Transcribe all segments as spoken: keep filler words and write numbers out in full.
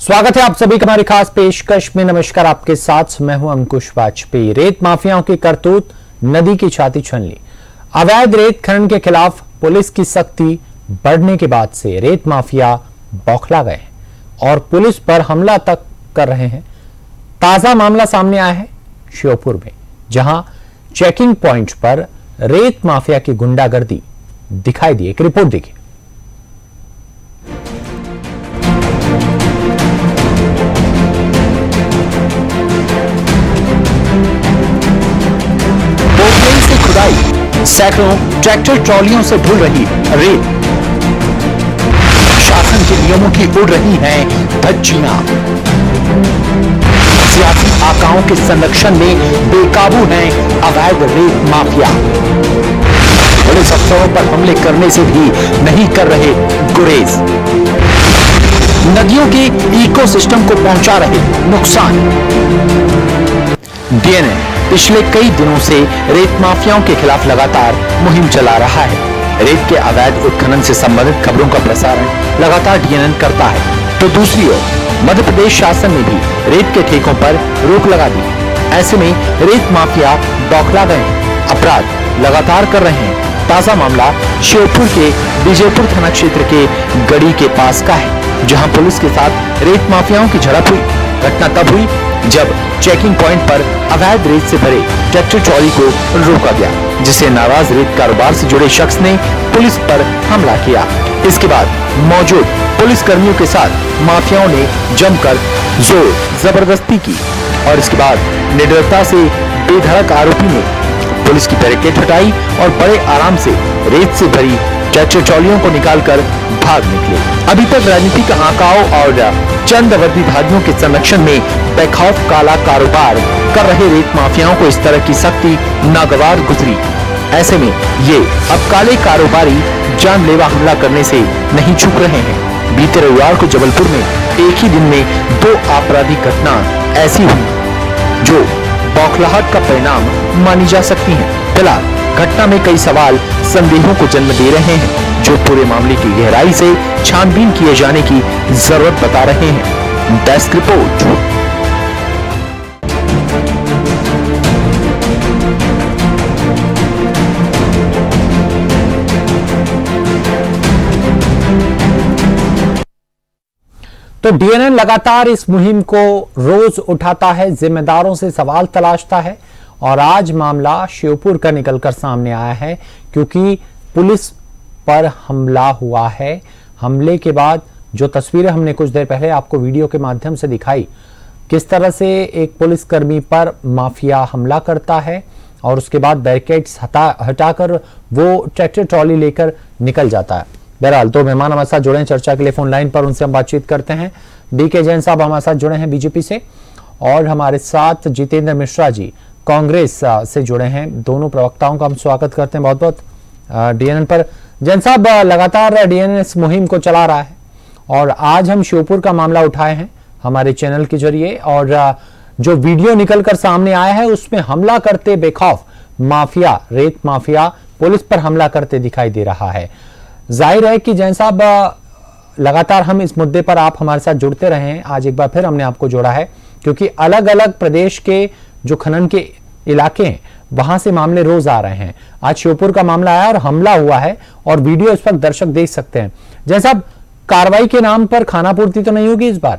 स्वागत है आप सभी का हमारी खास पेशकश में। नमस्कार, आपके साथ मैं हूं अंकुश वाजपेयी। रेत माफियाओं की करतूत नदी की छाती छन ली। अवैध रेत खनन के खिलाफ पुलिस की सख्ती बढ़ने के बाद से रेत माफिया बौखला गए हैं और पुलिस पर हमला तक कर रहे हैं। ताजा मामला सामने आया है श्योपुर में, जहां चेकिंग पॉइंट पर रेत माफिया की गुंडागर्दी दिखाई दी। एक रिपोर्ट देखिए। सैकड़ों ट्रैक्टर ट्रॉलियों से ढुल रही रेत, शासन के नियमों की उड़ रही हैं धज्जियां। सियासी आकाओं के संरक्षण में बेकाबू हैं अवैध रेत माफिया। पुलिस अफसरों पर हमले करने से भी नहीं कर रहे गुरेज। नदियों के इकोसिस्टम को पहुंचा रहे नुकसान। डीएनए पिछले कई दिनों से रेत माफियाओं के खिलाफ लगातार मुहिम चला रहा है। रेत के अवैध उत्खनन से संबंधित खबरों का प्रसारण लगातार डीएनएन करता है, तो दूसरी ओर मध्य प्रदेश शासन ने भी रेत के ठेकों पर रोक लगा दी। ऐसे में रेत माफिया बौखला गए, अपराध लगातार कर रहे हैं। ताजा मामला श्योपुर के विजयपुर थाना क्षेत्र के गड़ी के पास का है, जहां पुलिस के साथ रेत माफियाओं की झड़प हुई। घटना तब हुई जब चेकिंग पॉइंट पर अवैध रेत से भरे ट्रैक्टर ट्रॉली को रोका गया, जिसे नाराज रेत कारोबार से जुड़े शख्स ने पुलिस पर हमला किया। इसके बाद मौजूद पुलिस कर्मियों के साथ माफियाओं ने जमकर जोर जबरदस्ती की और इसके बाद निडरता से बेधड़क आरोपी ने पुलिस की बैरिकेड हटाई और बड़े आराम से रेत से भरी ट्रैक्टर ट्रॉलियों को निकालकर भाग निकले। अभी तक राजनीतिक आकाओं और चंद वर्दीधारियों के संरक्षण में बेखौफ काला कारोबार कर रहे रेत माफियाओं को इस तरह की सख्ती नागवार गुजरी। ऐसे में ये अब काले कारोबारी जानलेवा हमला करने से नहीं चूक रहे हैं। बीते रविवार को जबलपुर में एक ही दिन में दो आपराधिक घटना ऐसी हुई जो बौखलाहट का परिणाम मानी जा सकती है। फिलहाल घटना में कई सवाल संदेहों को जन्म दे रहे हैं, जो पूरे मामले की गहराई से छानबीन किए जाने की जरूरत बता रहे हैं। Desk report. तो डीएनएन लगातार इस मुहिम को रोज उठाता है, जिम्मेदारों से सवाल तलाशता है और आज मामला श्योपुर का निकलकर सामने आया है, क्योंकि पुलिस पर हमला हुआ है। हमले के बाद जो तस्वीरें हमने कुछ देर पहले आपको वीडियो के माध्यम से दिखाई, किस तरह से एक पुलिसकर्मी पर माफिया हमला करता है और उसके बाद बैरिकेड्स हटा हटाकर वो ट्रैक्टर ट्रॉली लेकर निकल जाता है। बहरहाल दो मेहमान हमारे साथ जुड़े हैं चर्चा के लिए फोन लाइन पर, उनसे हम बातचीत करते हैं। डीके जैन साहब हमारे साथ जुड़े हैं बीजेपी से और हमारे साथ जितेंद्र मिश्रा जी कांग्रेस से जुड़े हैं। दोनों प्रवक्ताओं का हम स्वागत करते हैं बहुत बहुत डीएनएन पर। जैन साहब, लगातार डीएनएन इस मुहिम को चला रहा है और आज हम श्योपुर का मामला उठाए हैं हमारे चैनल के जरिए और जो वीडियो निकलकर सामने आया है उसमें हमला करते बेखौफ माफिया, रेत माफिया पुलिस पर हमला करते दिखाई दे रहा है। जाहिर है कि जैन साहब, लगातार हम इस मुद्दे पर आप हमारे साथ जुड़ते रहे हैं। आज एक बार फिर हमने आपको जोड़ा है क्योंकि अलग अलग प्रदेश के जो खनन के इलाके हैं वहां से मामले रोज आ रहे हैं। आज श्योपुर का मामला आया और हमला हुआ है और वीडियो इस वक्त दर्शक देख सकते हैं। जैसा कार्रवाई के नाम पर खानापूर्ति तो नहीं होगी इस बार?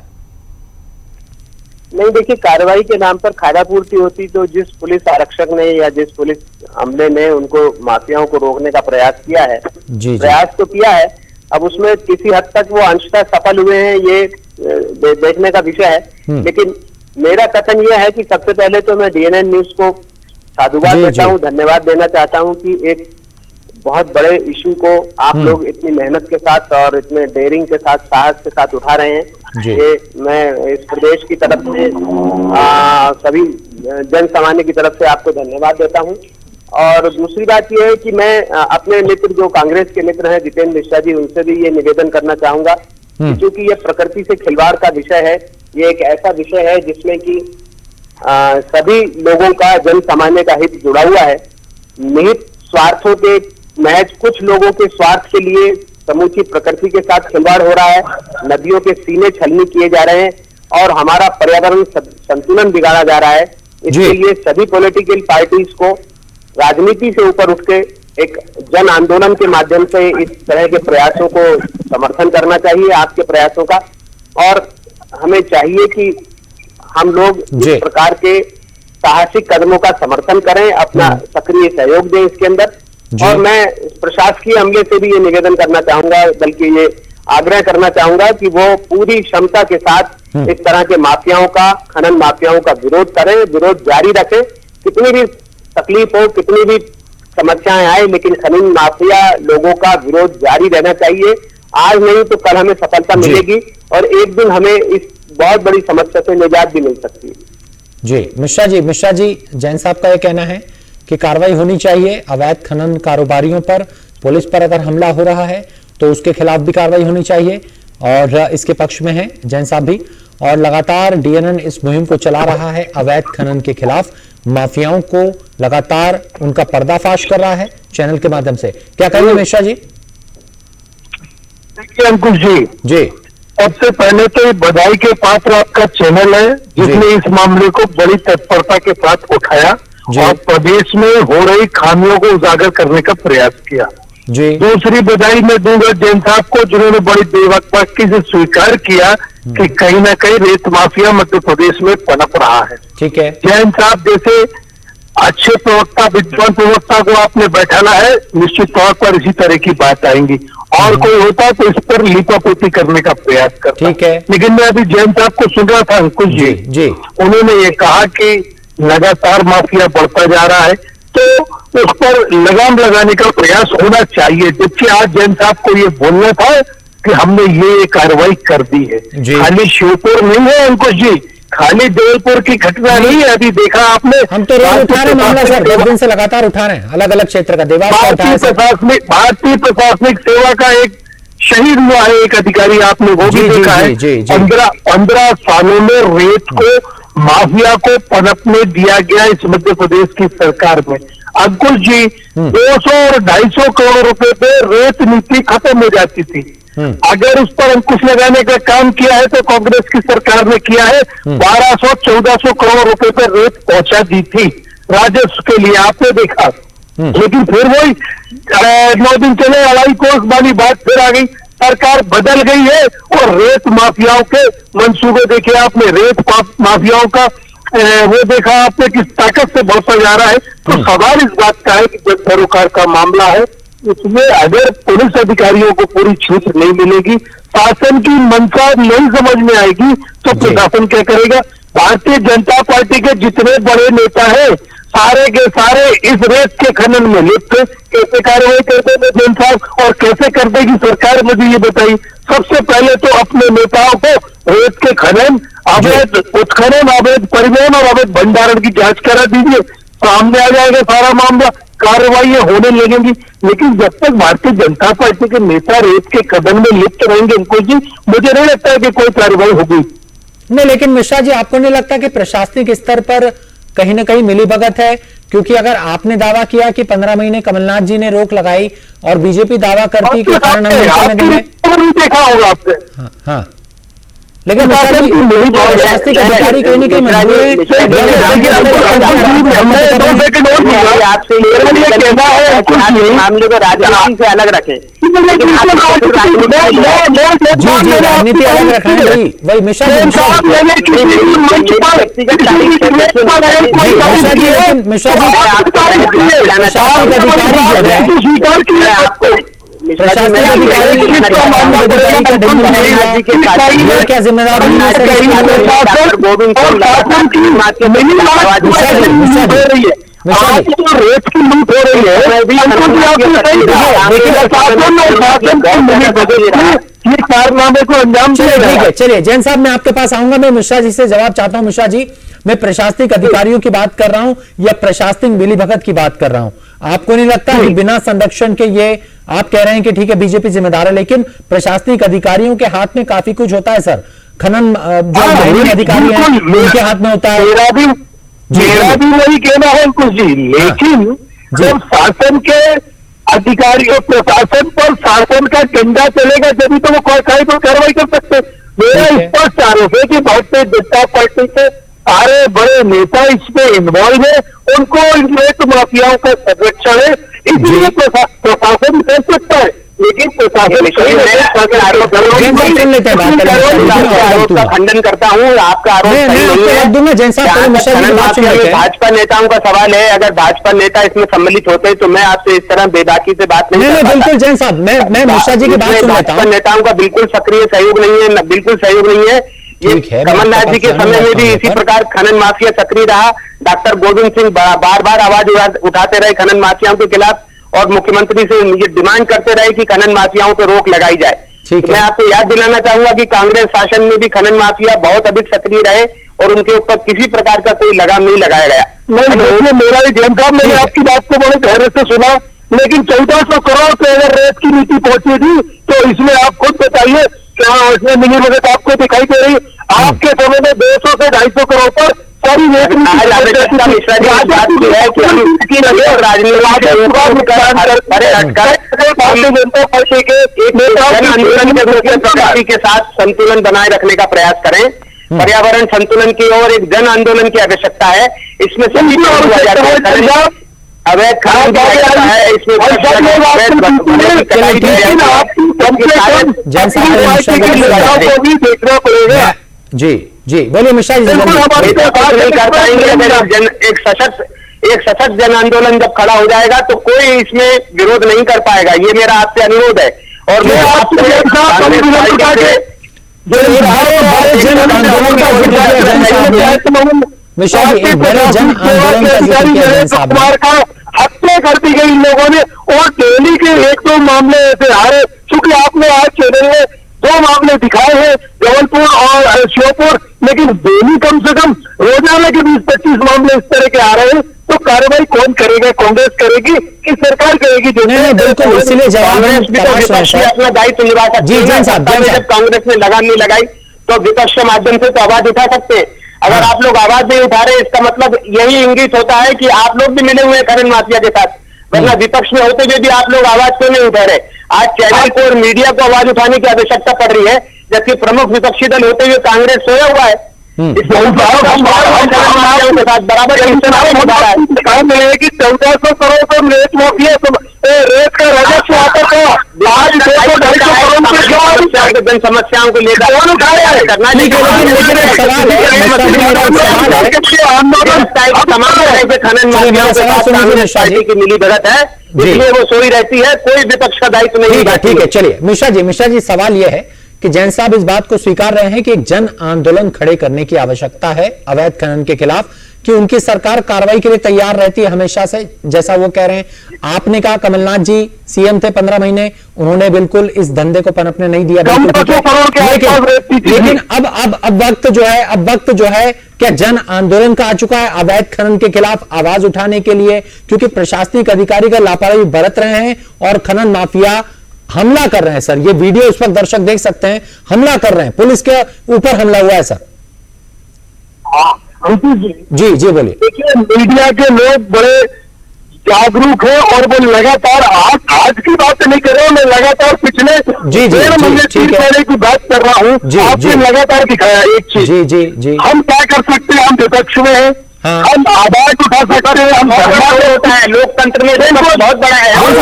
नहीं, देखिए, कार्रवाई के नाम पर खानापूर्ति होती तो जिस पुलिस आरक्षक ने या जिस पुलिस अमले ने उनको माफियाओं को रोकने का प्रयास किया है, जी, प्रयास जी। तो किया है। अब उसमें किसी हद तक वो अंशतः सफल हुए हैं ये दे, देखने का विषय है। लेकिन मेरा कथन यह है कि सबसे पहले तो मैं डीएनएन न्यूज को साधुवाद देता हूँ, धन्यवाद देना चाहता हूँ कि एक बहुत बड़े इशू को आप लोग इतनी मेहनत के साथ और इतने डेयरिंग के साथ, साहस के साथ उठा रहे हैं। ये मैं इस प्रदेश की तरफ से आ, सभी जन सामान्य की तरफ से आपको धन्यवाद देता हूँ। और दूसरी बात यह है कि मैं अपने मित्र जो कांग्रेस के मित्र हैं जितेंद्र मिश्रा जी, उनसे भी ये निवेदन करना चाहूंगा कि चूंकि ये प्रकृति से खिलवाड़ का विषय है, ये एक ऐसा विषय है जिसमें कि आ, सभी लोगों का, जन सामान्य का हित जुड़ा हुआ है। निहित स्वार्थों के महज कुछ लोगों के स्वार्थ के लिए समूची प्रकृति के साथ खिलवाड़ हो रहा है, नदियों के सीने छलनी किए जा रहे हैं और हमारा पर्यावरण संतुलन बिगाड़ा जा रहा है। इसके लिए सभी पॉलिटिकल पार्टीज को राजनीति से ऊपर उठ के एक जन आंदोलन के माध्यम से इस तरह के प्रयासों को समर्थन करना चाहिए, आपके प्रयासों का। और हमें चाहिए कि हम लोग इस प्रकार के साहसिक कदमों का समर्थन करें, अपना सक्रिय सहयोग दें इसके अंदर। और मैं प्रशासकीय अमले से भी ये निवेदन करना चाहूंगा, बल्कि ये आग्रह करना चाहूंगा कि वो पूरी क्षमता के साथ इस तरह के माफियाओं का, खनन माफियाओं का विरोध करें, विरोध जारी रखें। कितनी भी तकलीफ हो, कितनी भी समस्याएं आए, लेकिन खनन माफिया लोगों का विरोध जारी रहना चाहिए। आज नहीं तो कल हमें सफलता मिलेगी और एक दिन हमें इस बहुत बड़ी समस्या से निजात भी मिल सकती है। जी मिश्रा जी, मिश्रा जी, जैन साहब का यह कहना है कि कार्रवाई होनी चाहिए अवैध खनन कारोबारियों पर। पुलिस पर अगर हमला हो रहा है तो उसके खिलाफ भी कार्रवाई होनी चाहिए और इसके पक्ष में है जैन साहब भी। और लगातार डीएनएन इस मुहिम को चला रहा है अवैध खनन के खिलाफ, माफियाओं को लगातार उनका पर्दाफाश कर रहा है चैनल के माध्यम से। क्या कहेंगे मिश्रा जी? देखिए अंकुश जी, जी सबसे पहले तो बधाई के पात्र आपका चैनल है जिसने इस मामले को बड़ी तत्परता के साथ उठाया और प्रदेश में हो रही खामियों को उजागर करने का प्रयास किया। जी दूसरी बधाई मैं दूंगा जैन साहब को, जिन्होंने बड़ी बेवकूफी से स्वीकार किया कि कहीं ना कहीं रेत माफिया मध्य प्रदेश में पनप रहा है। ठीक है, जैन साहब जैसे अच्छे प्रवक्ता, विद्वान प्रवक्ता को आपने बैठाना है, निश्चित तौर पर इसी तरह की बात आएंगी। और कोई होता तो इस पर लीपापोती करने का प्रयास करता। ठीक है, लेकिन मैं अभी जैन साहब को सुन रहा था अंकुश जी, जी उन्होंने ये कहा कि लगातार माफिया बढ़ता जा रहा है तो उस पर लगाम लगाने का प्रयास होना चाहिए। जबकि आज जैन साहब को ये बोलना था कि हमने ये कार्रवाई कर दी है। खाली श्योपुर नहीं है अंकुश जी, खाली जबलपुर की घटना नहीं है। अभी देखा आपने, हम तो रोज उठा रहे मामला सर, दस दिन से लगातार उठा रहे हैं अलग अलग क्षेत्र का। भारतीय प्रशासनिक भारतीय प्रशासनिक सेवा का एक शहीद हुआ है एक अधिकारी, आपने वो भी देखा है। पंद्रह पंद्रह सालों में रेत को माफिया को पनपने दिया गया इस मध्य प्रदेश की सरकार में। अंकुश जी, दो सौ और ढाई सौ करोड़ रुपए पे रेत नीति खत्म हो जाती थी। अगर उस पर अंकुश लगाने का काम किया है तो कांग्रेस की सरकार ने किया है। बारह सौ चौदह सौ करोड़ रुपए पे रेत पहुंचा दी थी राजस्व के लिए, आपने देखा। लेकिन फिर वही नौ दिन चले अढ़ाई कोस वाली बात फिर आ गई, सरकार बदल गई है और रेत माफियाओं के मंसूबे देखे आपने, रेत माफियाओं का वो देखा आपने किस ताकत से बढ़ता जा रहा है। तो सवाल इस बात का है कि जब सरोकार का मामला है उसमें अगर पुलिस अधिकारियों को पूरी छूट नहीं मिलेगी, शासन की मंशा नहीं समझ में आएगी तो प्रशासन क्या करेगा? भारतीय जनता पार्टी के जितने बड़े नेता हैं सारे के सारे इस रेत के खनन में लिप्त, कैसे कार्रवाई करते हैं जैन साहब और कैसे कर देगी सरकार, मुझे ये बताइए। सबसे पहले तो अपने नेताओं को रेत के खनन, अवैध उत्खनन, अवैध परिवहन और अवैध भंडारण की जांच करा दीजिए, सामने आ जाएगा सारा मामला, कार्रवाई होने लगेंगी। लेकिन जब तक भारतीय जनता पार्टी के नेता रेत के खनन में लिप्त रहेंगे अंकुश जी, मुझे नहीं लगता है कि कोई कार्रवाई होगी। नहीं, लेकिन मिश्रा जी आपको नहीं लगता कि प्रशासनिक स्तर पर कहीं ना कहीं मिलीभगत है? क्योंकि अगर आपने दावा किया कि पंद्रह महीने कमलनाथ जी ने रोक लगाई और बीजेपी दावा करती कि कारण देखा होगा आपने। हाँ, हाँ। लेकिन प्रशासनिक अधिकारी कहीं ना कहीं मजबूर है मामले को राजनीति से अलग रखें। जी जी राजनीति अलग रखें, वही वही मिश्रा जी मिश्रा जी प्रशासनिक अधिकारी क्या जिम्मेदार रेत की लूट हो रही है, ये कारनामे को अंजाम दिया। चलिए जैन साहब मैं आपके पास आऊंगा, मैं मिश्रा जी से जवाब चाहता हूं। मिश्रा जी, मैं प्रशासनिक अधिकारियों की बात कर रहा हूं या प्रशासनिक मिलीभगत की बात कर रहा हूं? आपको नहीं लगता कि बिना संरक्षण के, ये आप कह रहे हैं कि ठीक है बीजेपी जिम्मेदार है, लेकिन प्रशासनिक अधिकारियों के हाथ में काफी कुछ होता है सर। खनन जो अधिकारी हैं उनके हाथ में होता है। मेरा भी मेरा भी वही कहना है अंकुश जी, लेकिन जब शासन के अधिकारी और प्रशासन पर शासन का झंडा चलेगा जब तो वो कोई पर कार्रवाई कर सकते। मेरा स्पष्ट आरोप है कि भारतीय जनता पार्टी के सारे बड़े नेता इसमें इन्वॉल्व है, उनको रेत माफियाओं का संरक्षण है, इसलिए प्रशासन कर सकता है, लेकिन प्रशासन का खंडन करता हूँ। आपका आरोप भाजपा नेताओं का सवाल है, अगर भाजपा नेता इसमें सम्मिलित होते तो मैं आपसे इस तरह बेबाकी से बात नहीं करता। बिल्कुल जैन साहब, मैं मैं मिश्रा जी की बात सुन लेता हूं। भाजपा नेताओं का बिल्कुल सक्रिय सहयोग नहीं है, बिल्कुल सहयोग नहीं है। ये कमलनाथ जी के समय में भी इसी प्रकार खनन माफिया सक्रिय रहा। डॉक्टर गोविंद सिंह बार बार आवाज उठाते रहे खनन माफियाओं के खिलाफ और मुख्यमंत्री से ये डिमांड करते रहे कि खनन माफियाओं पर रोक लगाई जाए। तो मैं आपको याद दिलाना चाहूंगा कि कांग्रेस शासन में भी खनन माफिया बहुत अधिक सक्रिय रहे और उनके ऊपर किसी प्रकार का कोई लगाम नहीं लगाया गया। नहीं, मेरा भी जैन साहब, मैंने आपकी बात को बड़े धैर्य से सुना, लेकिन चौदह सौ करोड़ पे अगर रेत की नीति पहुंची थी तो इसमें आप खुद बताइए क्या इसमें मिली भगत आपको दिखाई दे रही? आपके समय में दो सौ से ढाई सौ करोड़ पर सारी रेत मिश्रा जी बात की है कि राजनीति के साथ संतुलन बनाए रखने का प्रयास करें। पर्यावरण संतुलन की ओर एक जन आंदोलन की आवश्यकता है। इसमें सभी अवैध खनन है, इसमें भी देखना पड़ेगा। जी जी बोलिए मिश्रा जी। नहीं कर पाएंगे अगर एक सशक्त एक सशक्त जन आंदोलन जब खड़ा हो जाएगा तो कोई इसमें विरोध नहीं कर पाएगा। ये मेरा आपसे अनुरोध है। और मैं आपसे मिश्रा जी एक बड़े जन आंदोलन का हत्या कर दी गई इन लोगों ने और दिल्ली के एक दो मामले ऐसे आ रहे, चूंकि आपने आज चैनल में दो मामले दिखाए हैं जबलपुर और श्योपुर, लेकिन दिल्ली कम से कम रोजाना के बीस पच्चीस मामले इस तरह के आ रहे हैं, तो कार्रवाई कौन करेगा? कांग्रेस करेगी कि सरकार करेगी? बिल्कुल, इसलिए अपना दायित्व निभा सकते हैं। जब कांग्रेस ने लगाम नहीं लगाई तो विपक्ष के माध्यम से तो आवाज उठा सकते हैं। अगर आप लोग आवाज नहीं उठा रहे, इसका मतलब यही इंगित होता है कि आप लोग भी मिले हुए हैं खनन माफिया के साथ, वरना विपक्ष में होते हुए भी आप लोग आवाज क्यों नहीं उठा रहे? आज चैनल को और मीडिया को आवाज उठाने की आवश्यकता पड़ रही है, जबकि प्रमुख विपक्षी दल होते हुए कांग्रेस सोया हुआ है। बराबर कि चौदह सौ करोड़ पर रेत माफिया रेत का राजस्व आकर जन समस्याओं को लेकर करना खनन माफिया की मिली भगत है, इसलिए वो सोई रहती है, कोई विपक्ष का दायित्व नहीं। ठीक है, चलिए मिश्रा जी मिश्रा जी सवाल यह है कि जैन साहब इस बात को स्वीकार रहे हैं कि एक जन आंदोलन खड़े करने की आवश्यकता है अवैध खनन के खिलाफ, कि उनकी सरकार कार्रवाई के लिए तैयार रहती है हमेशा से, जैसा वो कह रहे हैं। आपने कहा कमलनाथ जी सीएम थे पंद्रह महीने, उन्होंने बिल्कुल इस धंधे को पनपने नहीं दिया। लेकिन, लेकिन अब अब अब वक्त जो है अब वक्त जो है क्या जन आंदोलन का आ चुका है अवैध खनन के खिलाफ आवाज उठाने के लिए, क्योंकि प्रशासनिक अधिकारी का लापरवाही बरत रहे हैं और खनन माफिया हमला कर रहे हैं। सर ये वीडियो इस वक्त दर्शक देख सकते हैं, हमला कर रहे हैं, पुलिस के ऊपर हमला हुआ है सर। जी जी बोलिए। देखिए मीडिया के लोग बड़े जागरूक है और वो लगातार आज आज की बात नहीं कर रहे, मैं लगातार पिछले जी जी महीने की बात कर रहा हूँ। आपने लगातार दिखाया एक चीज। जी जी जी हम क्या कर सकते हैं? हम विपक्ष में हैं, हम आवाज उठा सकते हैं, हम होता है लोकतंत्र में बहुत बड़ा है। हम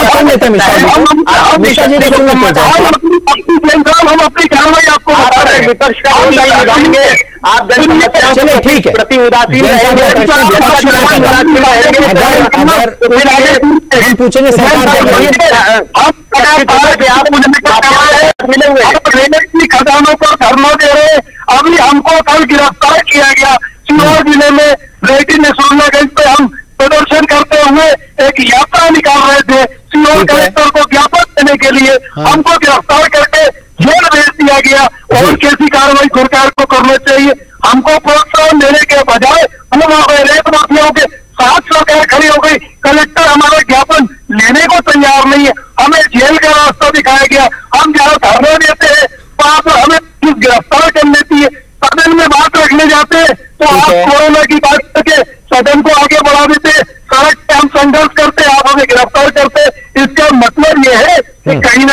अपनी कार्रवाई आपको बता रहे हैं, विपक्ष का रोल नहीं निभाएंगे, आप चलिए ठीक है प्रति उदासीन हम पूछेंगे मिले हुए खदानों पर धरना दे रहे। अभी हमको कल गिरफ्तार किया गया सीहोर जिले में रेड्डी नसूरुल्लाहगंज पे हम प्रदर्शन करते हुए एक यात्रा निकाल रहे थे सीहोर कलेक्टर को ज्ञापन देने के लिए। हमको गिरफ्तार करके जेल भेज दिया गया और कैसी कार्रवाई सरकार को करना चाहिए? हमको प्रोत्साहन देने के बजाय हम रेत माफियाओं के साथ सरकार खड़ी हो गई। कलेक्टर हमारा ज्ञापन लेने को तैयार नहीं है, हमें जेल का रास्ता दिखाया गया। हम जहाँ धरना देते हैं वहां पर हमें गिरफ्तार कर लेती है। सदन में बात रखने जाते हैं तो आप कोरोना की बात करके सदन को आगे बढ़ा देते, सड़क पे हम संघर्ष करते, आप हमें गिरफ्तार करते। इसका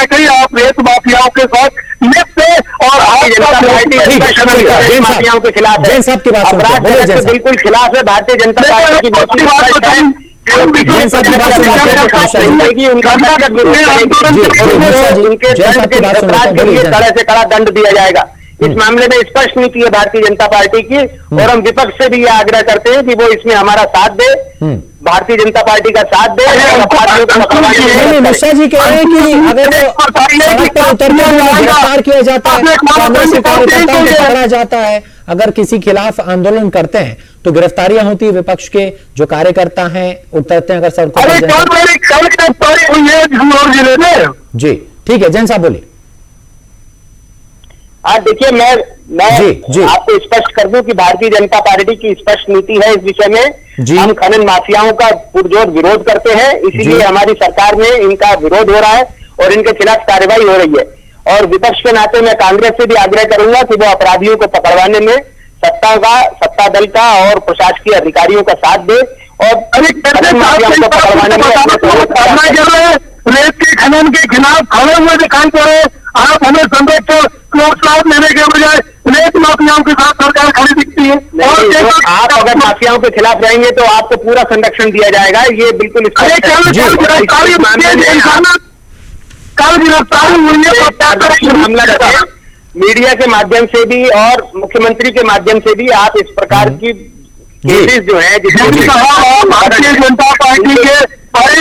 न कहीं आप रेत माफियाओं के साथ लिप्त है और माफियाओं के खिलाफ है, अपराध के बिल्कुल खिलाफ है। भारतीय जनता पार्टी की कड़े से कड़ा दंड दिया जाएगा। इस मामले में स्पष्ट नीति है भारतीय जनता पार्टी की, और हम विपक्ष से भी यह आग्रह करते हैं कि वो इसमें हमारा साथ दे, भारतीय जनता पार्टी का साथ दे। मिश्रा जी कह रहे हैं कि अगर सड़क पर उतरते हुए गिरफ्तार किया जाता है, कांग्रेस के कार्यकर्ताओं को पकड़ा जाता है, अगर किसी खिलाफ आंदोलन करते हैं तो गिरफ्तारियां होती है, विपक्ष के जो कार्यकर्ता हैं उतरते हैं अगर सड़कों पर। जी ठीक है, जैन साहब बोलिए। हाँ देखिए, मैं मैं जी, जी। आपको स्पष्ट कर दूं कि भारतीय जनता पार्टी की स्पष्ट नीति है इस विषय में। हम खनन माफियाओं का पुरजोर विरोध करते हैं, इसीलिए हमारी सरकार में इनका विरोध हो रहा है और इनके खिलाफ कार्रवाई हो रही है। और विपक्ष के नाते मैं कांग्रेस से भी आग्रह करूंगा कि वो अपराधियों को पकड़वाने में सत्ता का सत्ता दल का और प्रशासकीय अधिकारियों का साथ दे और खनन माफियाओं को पकड़वाने में रेत के खनन के खिलाफ खड़े हुए दिखाई पड़े। आप हमें संरक्षण प्रोत्साहन लेने के बजाय रेत माफियाओं के साथ सरकार खड़ी दिखती है। और आप अगर माफियाओं के खिलाफ रहेंगे तो आपको पूरा संरक्षण दिया जाएगा, ये बिल्कुल हमला करते हैं। मीडिया के माध्यम से भी और मुख्यमंत्री के माध्यम से भी आप इस प्रकार की केसेस जो है भारतीय जनता पार्टी के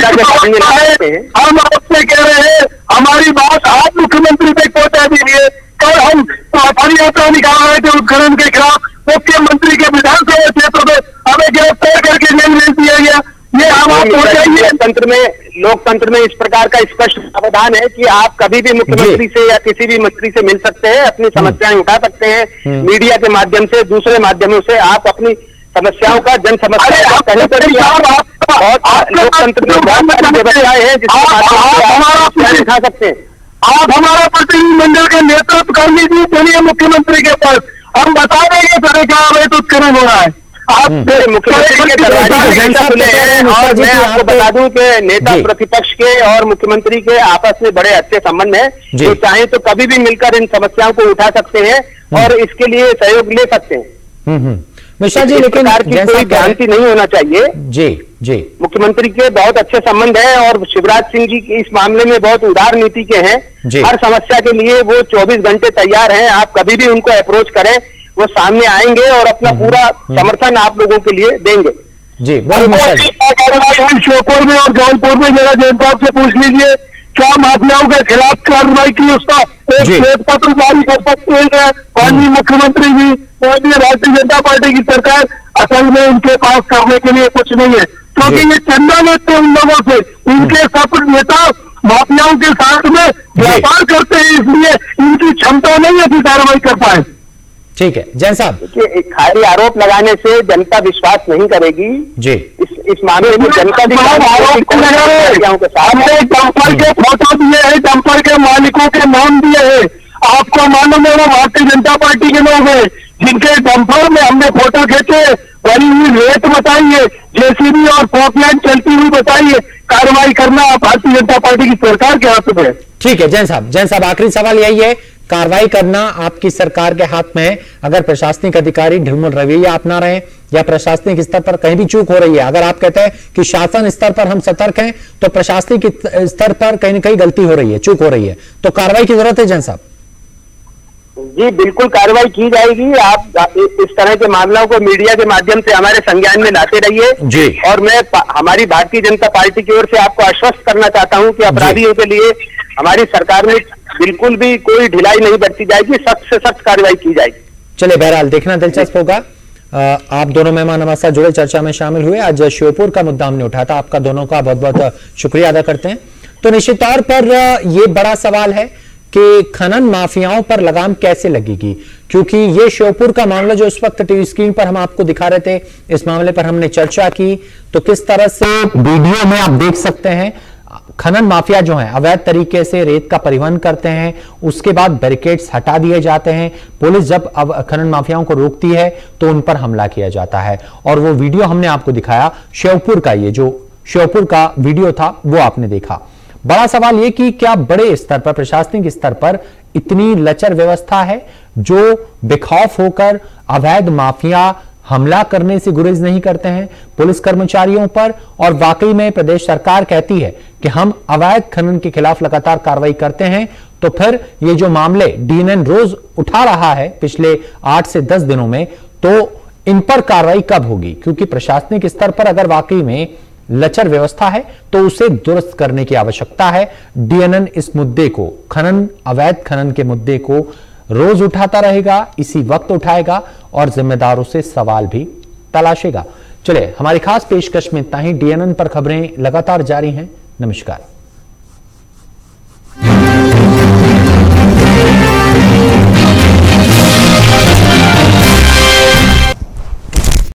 हम आपसे कह रहे हैं, हमारी बात आप मुख्यमंत्री तक पहुंचा दीजिए। कल हम पद यात्रा निकाल रहे थे उत्खनन के खिलाफ, मुख्यमंत्री के विधानसभा क्षेत्र में हमें गिरफ्तार करके जेल भेज दिया गया। ये हम आप पहुंचाइए। लोकतंत्र में लोकतंत्र में इस प्रकार का स्पष्ट प्रावधान है कि आप कभी भी मुख्यमंत्री से या किसी भी मंत्री से मिल सकते हैं, अपनी समस्याएं उठा सकते हैं। मीडिया के माध्यम से, दूसरे माध्यमों से आप अपनी समस्याओं का, जन समस्याओं का पहले पर लोकतंत्र में बहुत व्यवस्थाएं हैं जिसके माध्यम से उठा सकते हैं। आप हमारा प्रतिनिधिमंडल का नेतृत्व कर लीजिए, चलिए मुख्यमंत्री के पास, हम बता देंगे सर क्या अवैध उत्खनन हो रहा है। आप मुख्यमंत्री के दरवाजे खुले हैं। और मैं आपको बता दूं कि नेता प्रतिपक्ष के और मुख्यमंत्री के आपस में बड़े अच्छे संबंध हैं, जो चाहे तो कभी भी मिलकर इन समस्याओं को उठा सकते हैं और इसके लिए सहयोग ले सकते हैं। मिश्रा जी, लेकिन कोई भ्रांति नहीं होना चाहिए। जी जी मुख्यमंत्री के बहुत अच्छे संबंध हैं और शिवराज सिंह जी इस मामले में बहुत उदार नीति के हैं। हर समस्या के लिए वो चौबीस घंटे तैयार हैं। आप कभी भी उनको अप्रोच करें, वो सामने आएंगे और अपना पूरा समर्थन आप लोगों के लिए देंगे। जी श्योपुर में और जौनपुर में जरा जैन साहब से पूछ लीजिए, क्या माफियाओं के खिलाफ कार्रवाई की उसका एक श्वेत पत्र जारी कर सकते हैं माननीय मुख्यमंत्री जी? भारतीय जनता पार्टी की सरकार असल में उनके पास करने के लिए कुछ नहीं है, क्योंकि ये चंदा लेते हैं उन लोगों से। इनके सब नेता माफियाओं के साथ में व्यापार करते हैं, इसलिए इनकी क्षमता नहीं है कि कार्रवाई कर पाए। ठीक है जैन साहब, देखिए खाली आरोप लगाने से जनता विश्वास नहीं करेगी। जी इस इस मामले में जनता आरोप लगा रहे, हमने डंपर के फोटो दिए हैं, डंपर के मालिकों के नाम दिए हैं। आपको मालूम है वो भारतीय जनता पार्टी के लोग हैं जिनके डंपर में हमने फोटो खींचे, बनी हुई रेत बताइए, जेसीबी और फोकलैंड चलती हुई बताइए। कार्रवाई करना भारतीय जनता पार्टी की सरकार के हाथ में है। ठीक है जैन साहब, जैन साहब आखिरी सवाल यही है, कार्रवाई करना आपकी सरकार के हाथ में है। अगर प्रशासनिक अधिकारी ढिलमुल रवैया अपना रहे हैं या प्रशासनिक स्तर पर कहीं भी चूक हो रही है, अगर आप कहते हैं कि शासन स्तर पर हम सतर्क हैं, तो प्रशासनिक स्तर पर कहीं ना कहीं गलती हो रही है, चूक हो रही है, तो कार्रवाई की जरूरत है जैन साहब? जी बिल्कुल कार्रवाई की जाएगी। आप इस तरह के मामलों को मीडिया के माध्यम से हमारे संज्ञान में लाते रहिए। और मैं हमारी भारतीय जनता पार्टी की ओर से आपको आश्वस्त करना चाहता हूं कि अपराधियों के लिए हमारी सरकार में बिल्कुल भी कोई ढिलाई नहीं बरती जाएगी, सख्त से सख्त कार्रवाई की जाएगी। चलिए बहरहाल देखना दिलचस्प होगा। आप दोनों मेहमान हमारे साथ जुड़े, चर्चा में शामिल हुए। आज श्योपुर का मुद्दा हमने उठाया था, आपका दोनों का बहुत बहुत शुक्रिया अदा करते हैं। तो निश्चित तौर पर यह बड़ा सवाल है कि खनन माफियाओं पर लगाम कैसे लगेगी, क्योंकि ये श्योपुर का मामला जो इस वक्त टीवी स्क्रीन पर हम आपको दिखा रहे थे, इस मामले पर हमने चर्चा की, तो किस तरह से वीडियो में आप देख सकते हैं खनन माफिया जो है अवैध तरीके से रेत का परिवहन करते हैं, उसके बाद बैरिकेड्स हटा दिए जाते हैं। पुलिस जब अब खनन माफियाओं को रोकती है तो उन पर हमला किया जाता है। और वो वीडियो हमने आपको दिखाया श्योपुर का, ये जो श्योपुर का वीडियो था वो आपने देखा। बड़ा सवाल यह कि क्या बड़े स्तर पर, प्रशासनिक स्तर पर इतनी लचर व्यवस्था है जो बेखौफ होकर अवैध माफिया हमला करने से गुरेज नहीं करते हैं पुलिस कर्मचारियों पर? और वाकई में प्रदेश सरकार कहती है कि हम अवैध खनन के खिलाफ लगातार कार्रवाई करते हैं, तो फिर ये जो मामले डीएनएन रोज उठा रहा है पिछले आठ से दस दिनों में, तो इन पर कार्रवाई कब होगी? क्योंकि प्रशासनिक स्तर पर अगर वाकई में लचर व्यवस्था है तो उसे दुरुस्त करने की आवश्यकता है। डीएनएन इस मुद्दे को, खनन, अवैध खनन के मुद्दे को रोज उठाता रहेगा, इसी वक्त उठाएगा और जिम्मेदारों से सवाल भी तलाशेगा। चलिए, हमारी खास पेशकश में इतना ही। डीएनएन पर खबरें लगातार जारी हैं। नमस्कार।